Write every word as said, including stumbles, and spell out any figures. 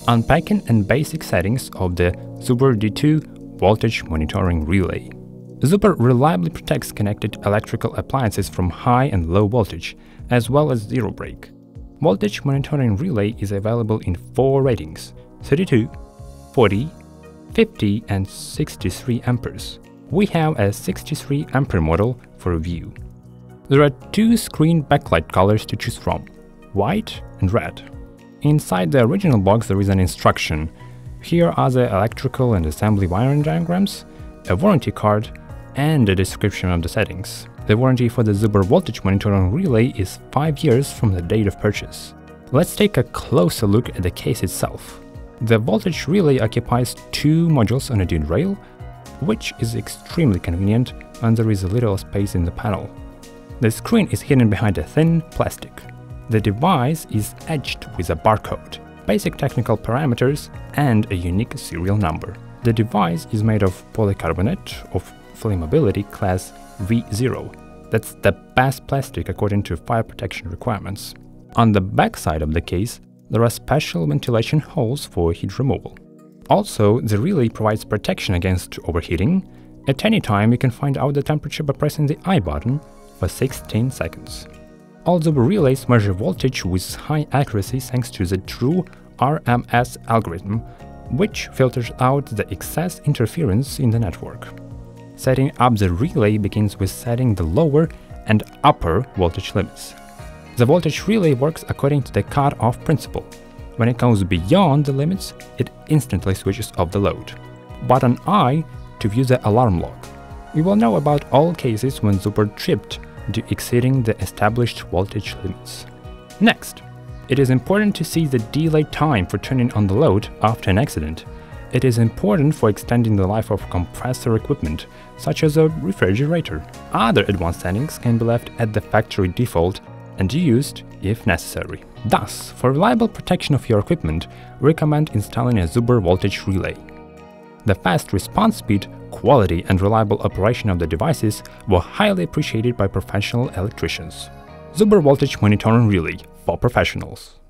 Unpacking and basic settings of the Z U B R D two voltage monitoring relay. Z U B R reliably protects connected electrical appliances from high and low voltage, as well as zero break. Voltage monitoring relay is available in four ratings: thirty-two, forty, fifty and sixty-three amperes. We have a sixty-three ampere model for review. There are two screen backlight colors to choose from: white and red. Inside the original box there is an instruction. Here are the electrical and assembly wiring diagrams, a warranty card, and a description of the settings. The warranty for the Z U B R voltage monitoring relay is five years from the date of purchase. Let's take a closer look at the case itself. The voltage relay occupies two modules on a dual rail, which is extremely convenient when there is a little space in the panel. The screen is hidden behind a thin plastic. The device is edged with a barcode, basic technical parameters, and a unique serial number. The device is made of polycarbonate of flammability class V zero. That's the best plastic according to fire protection requirements. On the back side of the case, there are special ventilation holes for heat removal. Also, the relay provides protection against overheating. At any time, you can find out the temperature by pressing the I button for sixteen seconds. All Z U B R relays measure voltage with high accuracy thanks to the true R M S algorithm, which filters out the excess interference in the network. Setting up the relay begins with setting the lower and upper voltage limits. The voltage relay works according to the cut-off principle. When it goes beyond the limits, it instantly switches off the load. Button I to view the alarm log. We will know about all cases when Z U B R tripped due exceeding the established voltage limits. Next, it is important to see the delay time for turning on the load after an accident. It is important for extending the life of compressor equipment, such as a refrigerator. Other advanced settings can be left at the factory default and used if necessary. Thus, for reliable protection of your equipment, we recommend installing a Z U B R voltage relay. The fast response speed, quality and reliable operation of the devices were highly appreciated by professional electricians. Z U B R voltage monitoring relay for professionals.